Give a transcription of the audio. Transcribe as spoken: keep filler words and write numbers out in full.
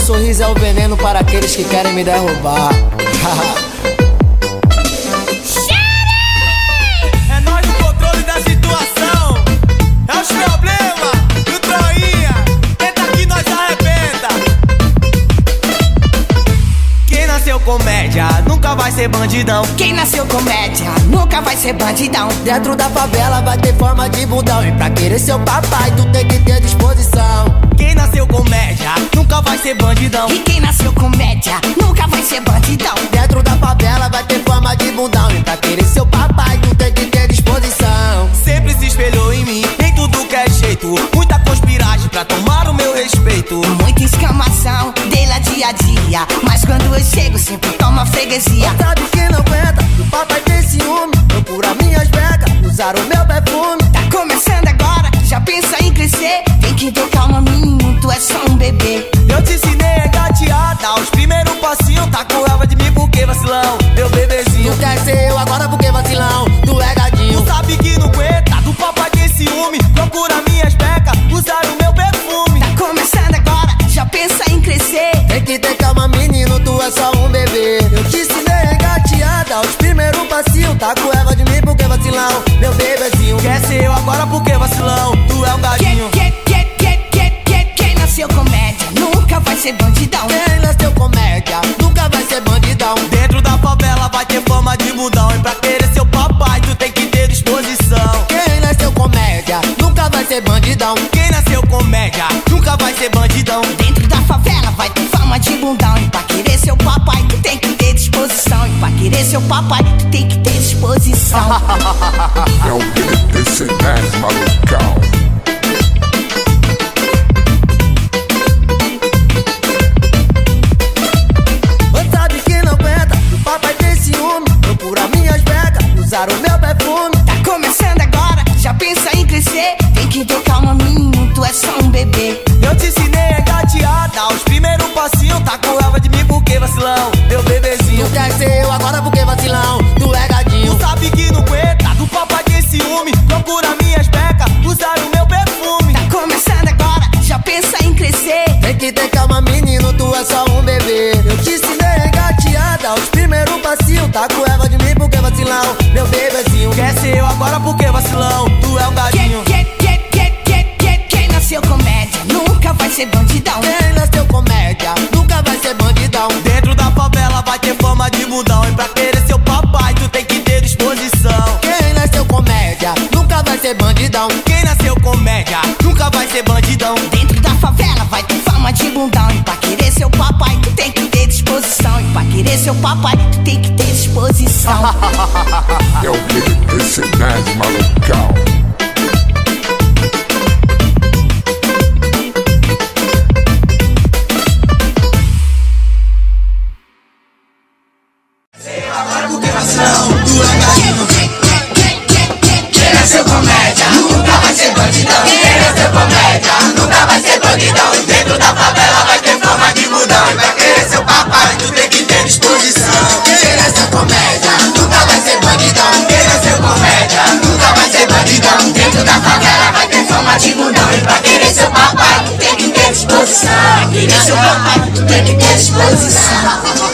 sorriso é o veneno para aqueles que querem me derrubar. É nós no controle da situação. É os problemas do Troinha. Tenta que nós arrebenta. Quem nasceu comédia nunca vai ser bandidão. Quem nasceu comédia nunca vai ser bandidão. Dentro da favela vai ter forma de bundão. E pra querer seu papai tu tem que ter disposição. Quem nasceu comédia nunca vai ser bandidão. E quem nasceu comédia nunca vai ser bandidão. Dentro da favela vai ter forma de bundão. E pra querer seu papai tu tem que ter disposição. Sempre se espelhou em mim, em tudo que é jeito. Muita conspiragem pra tomar o meu respeito. Muita escamação dele dia a dia, mas quando eu chego sempre toma freguesia. Sabe que não aguenta, o papai tem ciúme. Procura minhas becas, usar o meu perfume. Tá começando agora, já pensa em crescer. Tem que ter calma, menino, tu é só um bebê. Eu te ensinei a engatear, dá os primeiros passinhos. Tá com raiva de mim porque vacilão, meu bebezinho. Tu quer ser eu agora porque vacilão, tu é gadinho. Tu sabe que não aguenta, do papai tem ciúme. Procura minhas becas, usar o meu perfume. Tá começando agora, já pensa em crescer. Tem que ter calma, menino, tu é só um bebê. Eu te ensinei a engatear, dá os primeiros passinhos. Tá com raiva de mim porque vacilão, meu bebezinho. Quer ser eu agora porque vacilão, tu é um gadinho. Que, que, que, que, que, quem nasceu comédia nunca vai ser bandidão. Quem nasceu comédia nunca vai ser bandidão. Dentro da favela vai ter fama de bundão. E pra querer seu papai tu tem que ter disposição. Quem nasceu comédia nunca vai ser bandidão. Quem nasceu comédia nunca vai ser bandidão. Dentro da favela vai ter fama de bundão. E pra querer seu papai tu tem que ter disposição. E pra querer seu papai tu tem que ter disposição. É o B T C dez malucão. Sabe que não aguenta, o papai tem ciúme. Procura minhas becas, usar o meu perfume. Tá começando agora, já pensa em crescer. Tem que ter calma, menino, tu é só um bebê. Eu te ensinei a engatear, dá os primeiros passinhos. Tá com raiva de mim porque vacilão, meu bebezinho. Tu quer ser eu agora porque vacilão, tu é gadinho. Tu sabe que não aguenta, do papai tem ciúme. Procura minhas becas, usar o meu perfume. Tá começando agora, já pensa em crescer. Tem que ter calma, menino, tu é só um bebê. Eu te ensinei a engatear, dá os primeiros passinhos. Tá com raiva de mim porque vacilão, meu bebezinho. Quer ser eu agora porque vacilão, tu é um Que, gadinho. que, que, que, que, que, quem nasceu comédia nunca vai ser bandidão. Quem nasceu comédia nunca vai ser bandidão. Dentro da favela vai ter fama de bundão. E pra querer seu papai tu tem que ter disposição. Quem nasceu comédia nunca vai ser bandidão. Quem nasceu comédia nunca vai ser bandidão. Dentro da favela vai ter fama de bundão. E pra querer seu papai tu tem que ter disposição. E pra querer seu papai tu tem que ter disposição. É o B T C dez malucão. Agora porque vacilão, tu é gadinho. Quem nasceu comédia nunca vai ser bandidão. Quem nasceu comédia nunca vai ser bandidão. Dentro da favela vai ter fama de bundão. E pra querer seu papai tu tem que ter disposição. Quem nasceu comédia nunca vai ser bandidão. Quem nasceu comédia nunca vai ser bandidão. Dentro da favela vai ter fama de bundão. E pra querer seu papai tu tem que ter disposição. Pra querer seu papai tu tem que ter disposição.